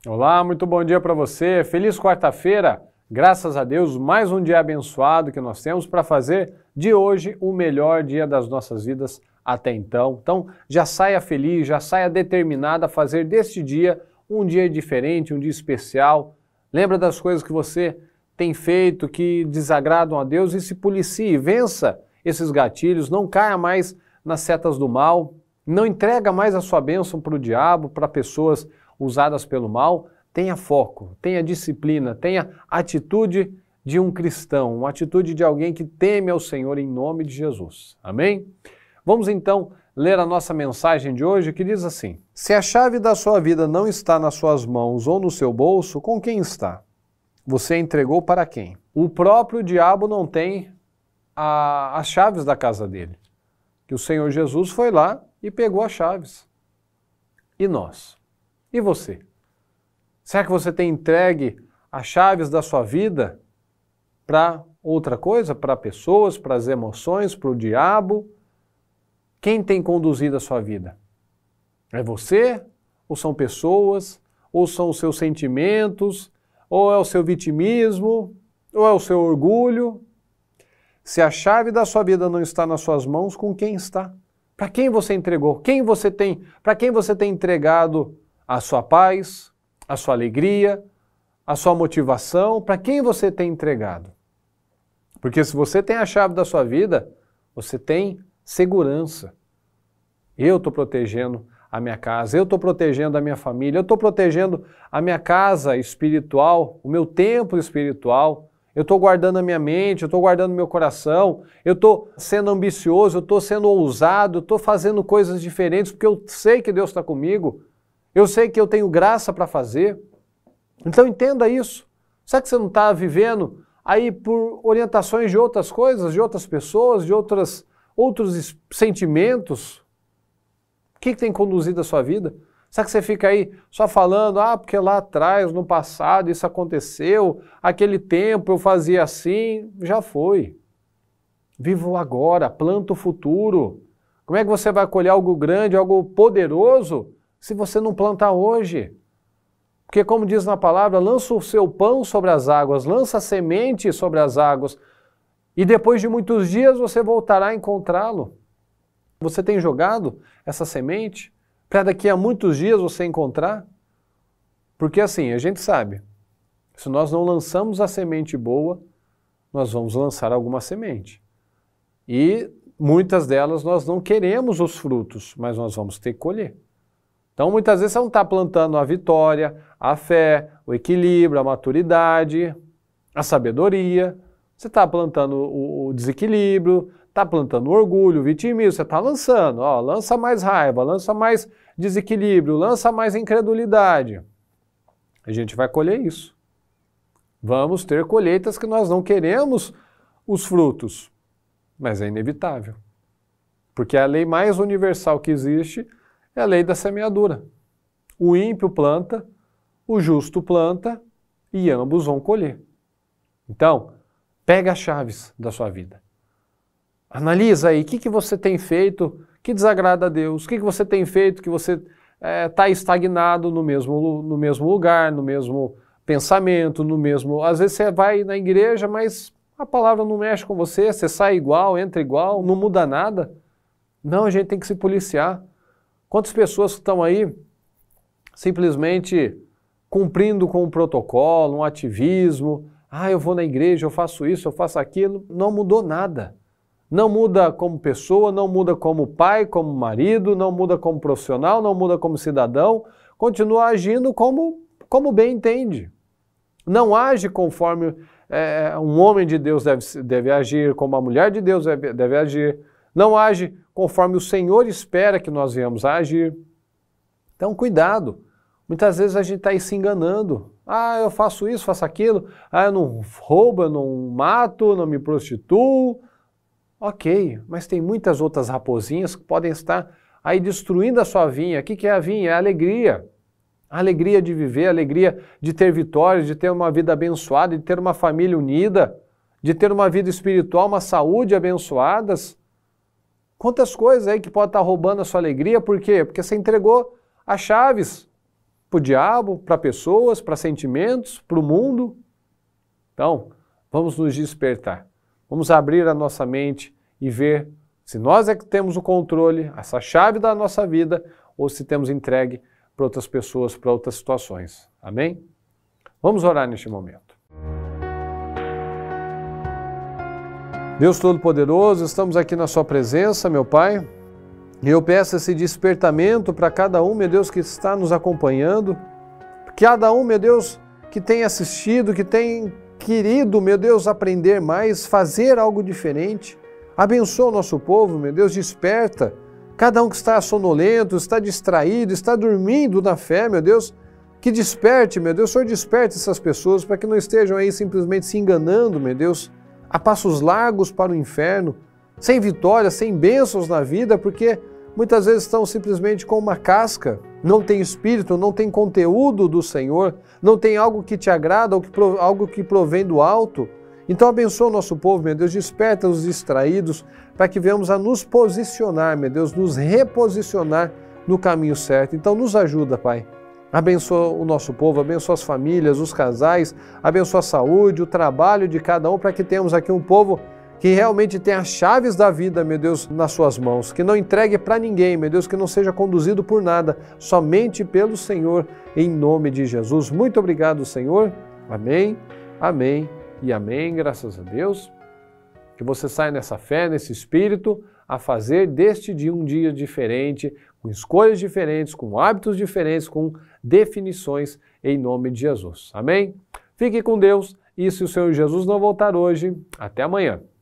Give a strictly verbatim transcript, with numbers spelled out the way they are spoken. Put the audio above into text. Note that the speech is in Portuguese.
Olá, muito bom dia para você. Feliz quarta-feira. Graças a Deus, mais um dia abençoado que nós temos para fazer de hoje o melhor dia das nossas vidas até então. Então, já saia feliz, já saia determinada a fazer deste dia um dia diferente, um dia especial. Lembra das coisas que você tem feito que desagradam a Deus e se policie, vença esses gatilhos, não caia mais nas setas do mal, não entrega mais a sua bênção para o diabo, para pessoas usadas pelo mal. Tenha foco, tenha disciplina, tenha atitude de um cristão, uma atitude de alguém que teme ao Senhor em nome de Jesus. Amém? Vamos então ler a nossa mensagem de hoje que diz assim: se a chave da sua vida não está nas suas mãos ou no seu bolso, com quem está? Você entregou para quem? O próprio diabo não tem a, as chaves da casa dele. Que o Senhor Jesus foi lá e pegou as chaves. E nós? E você? Será que você tem entregue as chaves da sua vida para outra coisa? Para pessoas, para as emoções, para o diabo? Quem tem conduzido a sua vida? É você? Ou são pessoas? Ou são os seus sentimentos? Ou é o seu vitimismo? Ou é o seu orgulho? Se a chave da sua vida não está nas suas mãos, com quem está? Para quem você entregou? Quem você tem? Para quem você tem entregado a sua paz, a sua alegria, a sua motivação? Para quem você tem entregado? Porque se você tem a chave da sua vida, você tem segurança. Eu estou protegendo a minha casa, eu estou protegendo a minha família, eu estou protegendo a minha casa espiritual, o meu templo espiritual, eu estou guardando a minha mente, eu estou guardando o meu coração, eu estou sendo ambicioso, eu estou sendo ousado, eu estou fazendo coisas diferentes porque eu sei que Deus está comigo. Eu sei que eu tenho graça para fazer. Então entenda isso. Será que você não está vivendo aí por orientações de outras coisas, de outras pessoas, de outras, outros sentimentos? O que, que tem conduzido a sua vida? Será que você fica aí só falando, ah, porque lá atrás, no passado, isso aconteceu, aquele tempo eu fazia assim? Já foi. Viva o agora, planta o futuro. Como é que você vai colher algo grande, algo poderoso, se você não plantar hoje? Porque como diz na palavra, lança o seu pão sobre as águas, lança a semente sobre as águas, e depois de muitos dias você voltará a encontrá-lo. Você tem jogado essa semente para daqui a muitos dias você encontrar? Porque assim, a gente sabe, se nós não lançamos a semente boa, nós vamos lançar alguma semente. E muitas delas nós não queremos os frutos, mas nós vamos ter que colher. Então, muitas vezes você não está plantando a vitória, a fé, o equilíbrio, a maturidade, a sabedoria. Você está plantando o, o desequilíbrio, está plantando o orgulho, o vitimismo. Você está lançando, ó, lança mais raiva, lança mais desequilíbrio, lança mais incredulidade. A gente vai colher isso. Vamos ter colheitas que nós não queremos os frutos, mas é inevitável. Porque a lei mais universal que existe é a lei da semeadura. O ímpio planta, o justo planta e ambos vão colher. Então, pega as chaves da sua vida. Analisa aí o que, que você tem feito que desagrada a Deus, o que, que você tem feito que você está é, estagnado no mesmo, no mesmo lugar, no mesmo pensamento, no mesmo... Às vezes você vai na igreja, mas a palavra não mexe com você, você sai igual, entra igual, não muda nada. Não, a gente tem que se policiar. Quantas pessoas estão aí simplesmente cumprindo com um protocolo, um ativismo, ah, eu vou na igreja, eu faço isso, eu faço aquilo, não mudou nada. Não muda como pessoa, não muda como pai, como marido, não muda como profissional, não muda como cidadão, continua agindo como, como bem entende. Não age conforme é, um homem de Deus deve, deve agir, como a mulher de Deus deve, deve agir. Não age conforme o Senhor espera que nós venhamos a agir. Então, cuidado. Muitas vezes a gente está aí se enganando. Ah, eu faço isso, faço aquilo. Ah, eu não roubo, eu não mato, não me prostituo. Ok, mas tem muitas outras raposinhas que podem estar aí destruindo a sua vinha. O que é a vinha? É a alegria. A alegria de viver, a alegria de ter vitórias, de ter uma vida abençoada, de ter uma família unida, de ter uma vida espiritual, uma saúde abençoadas. Quantas coisas aí que pode estar roubando a sua alegria, por quê? Porque você entregou as chaves para o diabo, para pessoas, para sentimentos, para o mundo. Então, vamos nos despertar. Vamos abrir a nossa mente e ver se nós é que temos o controle, essa chave da nossa vida, ou se temos entregue para outras pessoas, para outras situações. Amém? Vamos orar neste momento. Deus Todo-Poderoso, estamos aqui na sua presença, meu Pai, e eu peço esse despertamento para cada um, meu Deus, que está nos acompanhando, cada um, meu Deus, que tem assistido, que tem querido, meu Deus, aprender mais, fazer algo diferente. Abençoa o nosso povo, meu Deus, desperta cada um que está sonolento, está distraído, está dormindo na fé, meu Deus, que desperte, meu Deus, o Senhor desperte essas pessoas para que não estejam aí simplesmente se enganando, meu Deus, a passos largos para o inferno, sem vitória, sem bênçãos na vida, porque muitas vezes estão simplesmente com uma casca, não tem espírito, não tem conteúdo do Senhor, não tem algo que te agrada, algo que provém do alto. Então abençoa o nosso povo, meu Deus, desperta os distraídos para que venhamos a nos posicionar, meu Deus, nos reposicionar no caminho certo. Então nos ajuda, Pai. Abençoa o nosso povo, abençoa as famílias, os casais, abençoa a saúde, o trabalho de cada um, para que tenhamos aqui um povo que realmente tenha as chaves da vida, meu Deus, nas suas mãos, que não entregue para ninguém, meu Deus, que não seja conduzido por nada, somente pelo Senhor, em nome de Jesus. Muito obrigado, Senhor. Amém, amém e amém, graças a Deus. Que você saia nessa fé, nesse espírito, a fazer deste dia um dia diferente, com escolhas diferentes, com hábitos diferentes, com definições, em nome de Jesus. Amém? Fique com Deus e se o Senhor Jesus não voltar hoje, até amanhã.